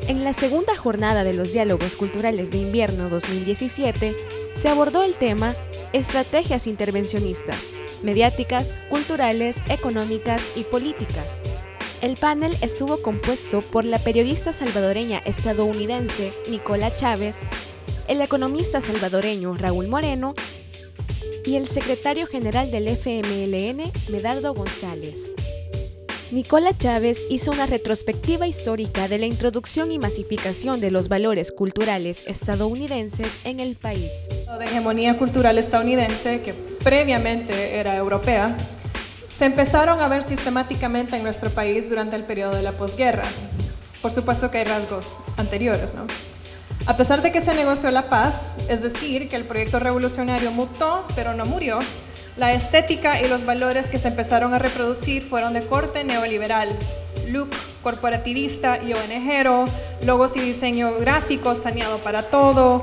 En la segunda jornada de los Diálogos Culturales de Invierno 2017, se abordó el tema Estrategias intervencionistas, mediáticas, culturales, económicas y políticas. El panel estuvo compuesto por la periodista salvadoreña estadounidense Nicola Chávez, el economista salvadoreño Raúl Moreno y el secretario general del FMLN, Medardo González. Nicola Chávez hizo una retrospectiva histórica de la introducción y masificación de los valores culturales estadounidenses en el país. De hegemonía cultural estadounidense, que previamente era europea, se empezaron a ver sistemáticamente en nuestro país durante el periodo de la posguerra. Por supuesto que hay rasgos anteriores, ¿no? A pesar de que se negoció la paz, es decir, que el proyecto revolucionario mutó, pero no murió, la estética y los valores que se empezaron a reproducir fueron de corte neoliberal, look corporativista y ONGero, logos y diseño gráfico saneado para todo,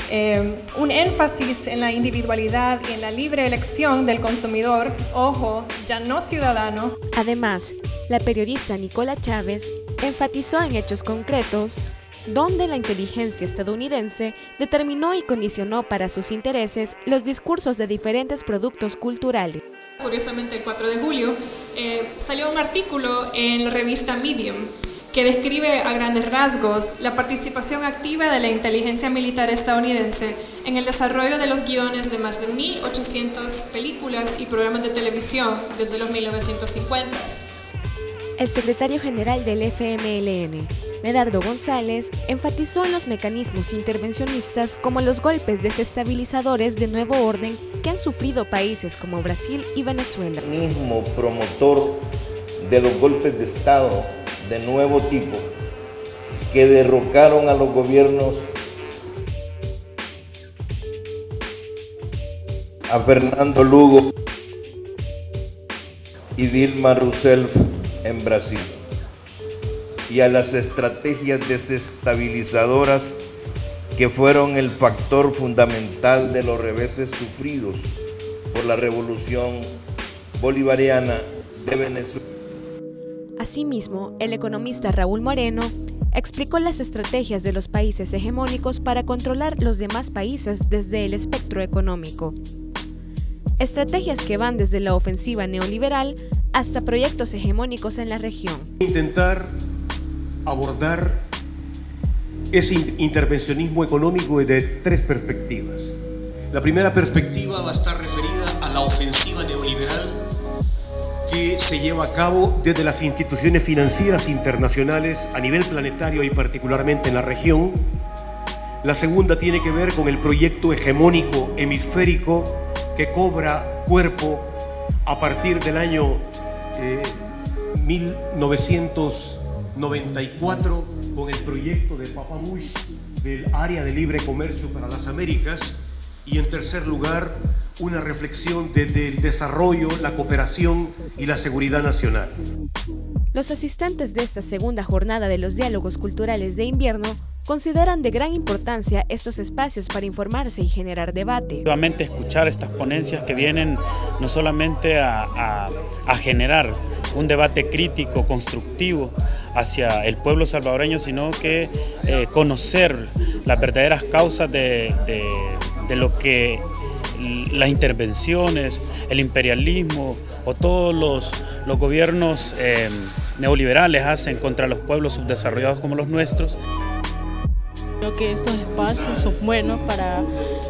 un énfasis en la individualidad y en la libre elección del consumidor, ojo, ya no ciudadano. Además, la periodista Nicola Chávez enfatizó en hechos concretos donde la inteligencia estadounidense determinó y condicionó para sus intereses los discursos de diferentes productos culturales. Curiosamente, el 4 de julio salió un artículo en la revista Medium que describe a grandes rasgos la participación activa de la inteligencia militar estadounidense en el desarrollo de los guiones de más de 1.800 películas y programas de televisión desde los 1950s. El secretario general del FMLN, Medardo González, enfatizó en los mecanismos intervencionistas como los golpes desestabilizadores de nuevo orden que han sufrido países como Brasil y Venezuela. El mismo promotor de los golpes de Estado de nuevo tipo que derrocaron a los gobiernos a Fernando Lugo y Dilma Rousseff en Brasil, y a las estrategias desestabilizadoras que fueron el factor fundamental de los reveses sufridos por la revolución bolivariana de Venezuela. Asimismo, el economista Raúl Moreno explicó las estrategias de los países hegemónicos para controlar los demás países desde el espectro económico. Estrategias que van desde la ofensiva neoliberal hasta proyectos hegemónicos en la región. Intentar abordar ese intervencionismo económico desde tres perspectivas. La primera perspectiva va a estar referida a la ofensiva neoliberal que se lleva a cabo desde las instituciones financieras internacionales a nivel planetario y particularmente en la región. La segunda tiene que ver con el proyecto hegemónico hemisférico que cobra cuerpo a partir del año 1994 con el proyecto de Papa Bush del Área de Libre Comercio para las Américas, y en tercer lugar una reflexión desde el desarrollo, la cooperación y la seguridad nacional. Los asistentes de esta segunda jornada de los Diálogos Culturales de Invierno consideran de gran importancia estos espacios para informarse y generar debate. Nuevamente escuchar estas ponencias que vienen no solamente a generar un debate crítico, constructivo hacia el pueblo salvadoreño, sino que conocer las verdaderas causas de lo que las intervenciones, el imperialismo o todos los gobiernos neoliberales hacen contra los pueblos subdesarrollados como los nuestros. Creo que estos espacios son buenos para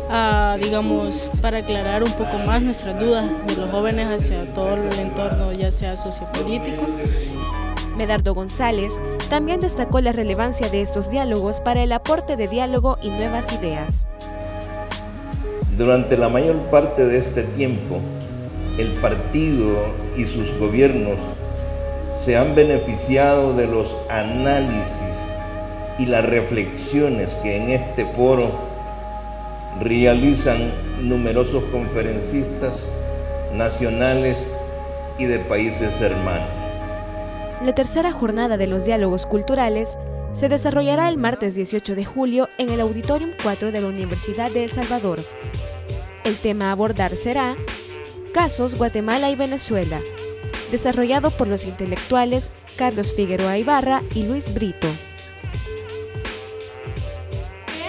aclarar un poco más nuestras dudas de los jóvenes hacia todo el entorno, ya sea sociopolítico. Medardo González también destacó la relevancia de estos diálogos para el aporte de diálogo y nuevas ideas. Durante la mayor parte de este tiempo, el partido y sus gobiernos se han beneficiado de los análisis y las reflexiones que en este foro realizan numerosos conferencistas nacionales y de países hermanos. La tercera jornada de los Diálogos Culturales se desarrollará el martes 18 de julio en el Auditorium 4 de la Universidad de El Salvador. El tema a abordar será Casos Guatemala y Venezuela, desarrollado por los intelectuales Carlos Figueroa Ibarra y Luis Brito.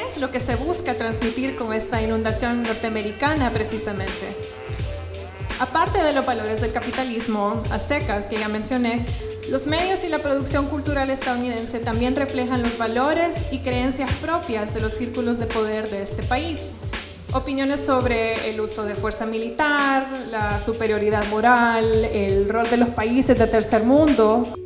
es lo que se busca transmitir con esta inundación norteamericana precisamente? Aparte de los valores del capitalismo a secas que ya mencioné, los medios y la producción cultural estadounidense también reflejan los valores y creencias propias de los círculos de poder de este país. Opiniones sobre el uso de fuerza militar, la superioridad moral, el rol de los países de tercer mundo.